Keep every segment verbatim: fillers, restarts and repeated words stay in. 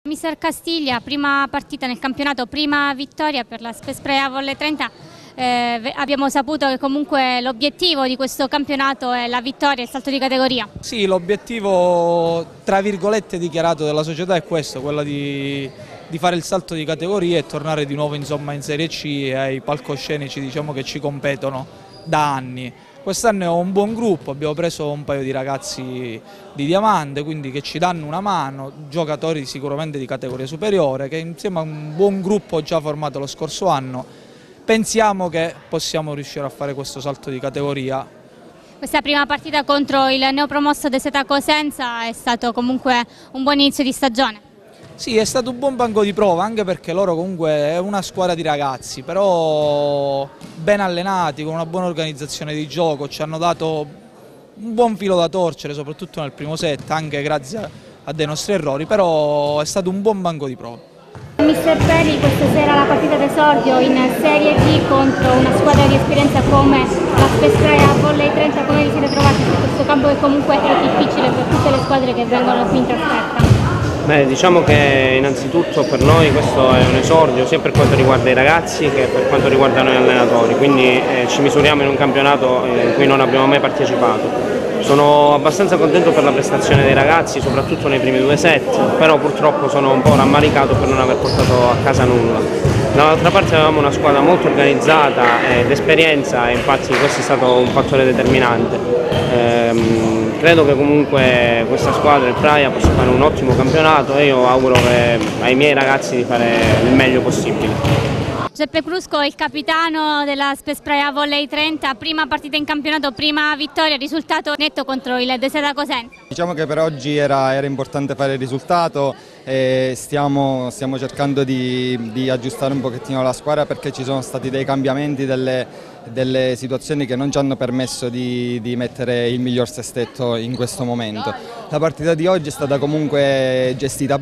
Mister Castiglia, prima partita nel campionato, prima vittoria per la Spes Volley trenta. Eh, abbiamo saputo che comunque l'obiettivo di questo campionato è la vittoria e il salto di categoria. Sì, l'obiettivo tra virgolette dichiarato della società è questo, quello di, di fare il salto di categoria e tornare di nuovo insomma, in Serie C e ai palcoscenici diciamo, che ci competono da anni. Quest'anno è un buon gruppo, abbiamo preso un paio di ragazzi di diamante, quindi che ci danno una mano, giocatori sicuramente di categoria superiore, che insieme a un buon gruppo già formato lo scorso anno, pensiamo che possiamo riuscire a fare questo salto di categoria. Questa prima partita contro il neopromosso De Seta Cosenza è stato comunque un buon inizio di stagione. Sì, è stato un buon banco di prova, anche perché loro comunque è una squadra di ragazzi, però ben allenati, con una buona organizzazione di gioco, ci hanno dato un buon filo da torcere, soprattutto nel primo set, anche grazie a dei nostri errori, però è stato un buon banco di prova. Mister Perri, questa sera la partita d'esordio in Serie D contro una squadra di esperienza come la Spes Volley trenta, come vi siete trovati su questo campo che comunque è difficile per tutte le squadre che vengono qui in trasferta? Beh, diciamo che innanzitutto per noi questo è un esordio sia per quanto riguarda i ragazzi che per quanto riguarda noi allenatori, quindi eh, ci misuriamo in un campionato in cui non abbiamo mai partecipato. Sono abbastanza contento per la prestazione dei ragazzi, soprattutto nei primi due set, però purtroppo sono un po' rammaricato per non aver portato a casa nulla. Dall'altra parte avevamo una squadra molto organizzata ed esperienza e infatti questo è stato un fattore determinante. Ehm, credo che comunque questa squadra, il Praia, possa fare un ottimo campionato e io auguro che, ai miei ragazzi di fare il meglio possibile. Giuseppe Crusco, il capitano della Spes Volley trenta, prima partita in campionato, prima vittoria, risultato netto contro il De Seta Cosenza. Diciamo che per oggi era, era importante fare il risultato e stiamo, stiamo cercando di, di aggiustare un pochettino la squadra perché ci sono stati dei cambiamenti, delle, delle situazioni che non ci hanno permesso di, di mettere il miglior sestetto in questo momento. La partita di oggi è stata comunque gestita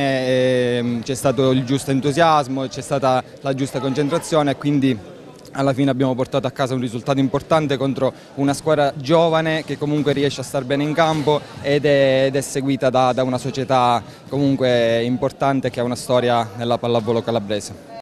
bene, c'è stato il giusto entusiasmo, c'è stata la giusta concentrazione e quindi alla fine abbiamo portato a casa un risultato importante contro una squadra giovane che comunque riesce a star bene in campo ed è, ed è seguita da, da una società comunque importante che ha una storia nella pallavolo calabrese.